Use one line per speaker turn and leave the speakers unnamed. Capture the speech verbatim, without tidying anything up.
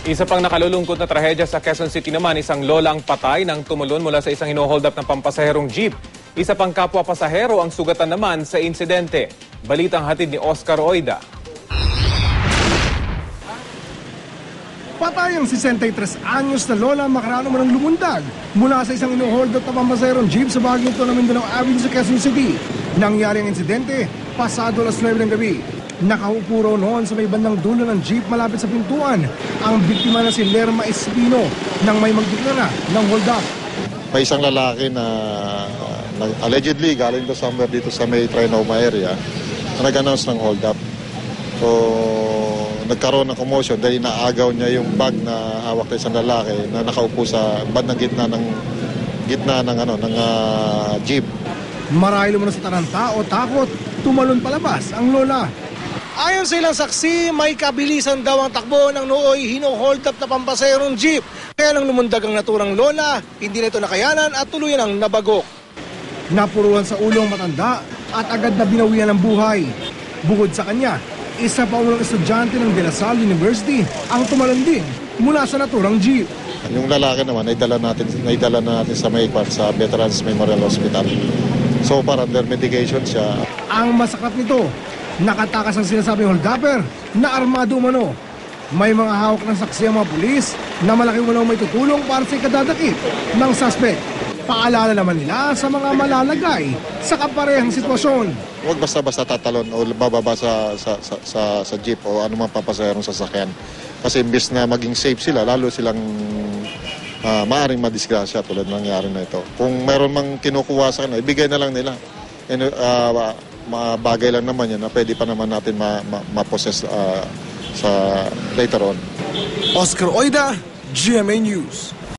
Isa pang nakalulungkot na trahedya sa Quezon City naman, isang lola ang patay nang tumulon mula sa isang hino-hold up ng pampasaherong jeep. Isa pang kapwa pasahero ang sugatan naman sa insidente. Balitang hatid ni Oscar Oida.
Patay ang sesentaytres anyos na lola makarano man ang lumundag mula sa isang hino-hold up na pampasaherong jeep sa bahaging ito ng Mindanao Avenue sa Quezon City. Nangyari ang insidente pasado alas nuwebe ng gabi. Nakaupo raw noon sa may bandang dulo ng jeep malapit sa pintuan ang biktima na si Lerma Espino nang may magdeklara ng hold up.
May isang lalaki na, na allegedly galing to somewhere dito sa may Trinoma area na nag-announce ng hold up. So nagkaroon ng commotion dahil naagaw niya yung bag na hawak ng isang lalaki na nakaupo sa bandang gitna ng gitna ng ano ng uh, jeep.
Marahil umano sa taranta o takot, tumalon palabas ang lola. Ayon sa ilang saksi, may kabilisan daw ang takbo ng nooy hino-hold up na pampasaherong jeep. Kaya nang lumundag ang naturang lola, hindi na ito nakayanan at tuluyan ang nabagok. Napuruhan sa ulo ang matanda at agad na binawian ng buhay. Bukod sa kanya, isa pa ulang estudyante ng De La Salle University ang tumalon din mula sa naturang jeep.
Yung lalaki naman ay dala natin, ay dala na natin sa Maypar sa Veterans Memorial Hospital. So para under medication siya. Ang
masakit nito, nakatakas ang sinasabing hold-upper na armado umano. May mga hawak ng saksi ang mga pulis na malaki umano may tutulong para sa ikadadakip ng suspect. Paalala naman nila sa mga malalagay sa kaparehang sitwasyon.
Huwag basta-basta tatalon o bababa sa, sa, sa, sa, sa jeep o anumang papasaherong sasakyan. Kasi imbis na maging safe sila, lalo silang uh, maaaring madisgrasya tulad ng nangyari na ito. Kung mayroon mang kinukuha sa kanila, ibigay na lang nila. And, uh, mga bagay lang naman yan na pwede pa naman natin ma-possess ma, ma uh, sa later on.
Oscar Oida, G M A News.